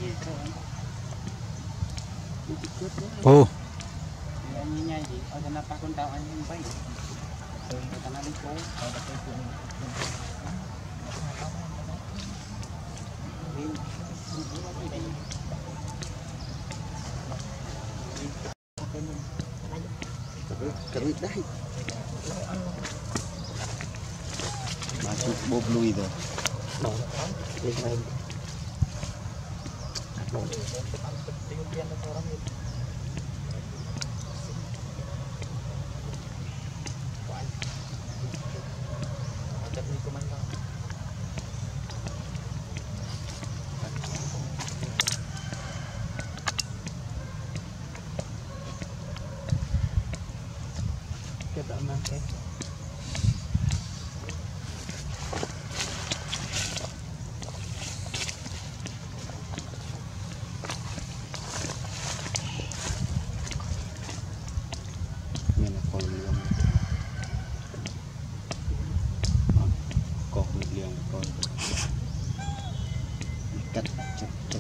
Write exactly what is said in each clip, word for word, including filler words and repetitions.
Ồ. Anh nhanh thì ở trên con tàu anh không phải. Rồi người ta đi cố. Cái đấy. Mà chút bốp lui rồi. Đó. Lên đây. Tiếp đó mang cái Nên là còn liềng cột một liềng còn cắt chặt chặt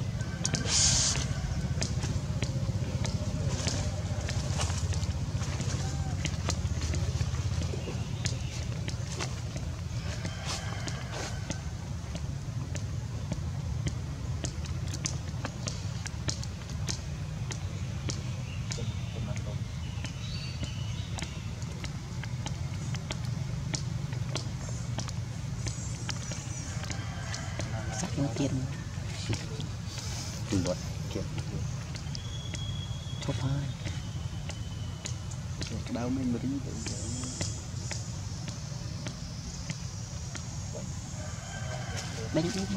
sắc nó kiên từ bọt kia chốt hai đau mình mới đi đánh đi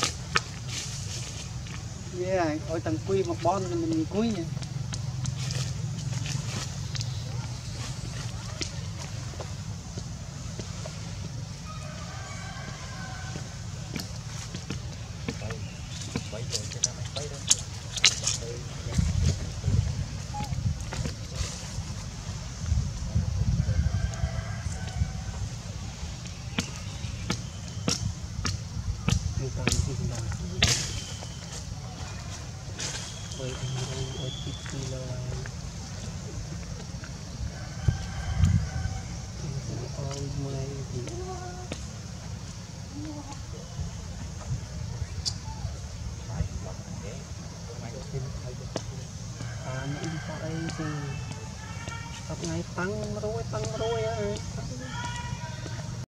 yeah ôi tầng quy một bon cho mình cuối nha Hãy subscribe cho kênh Ghiền Mì Gõ để không bỏ lỡ những video hấp dẫn.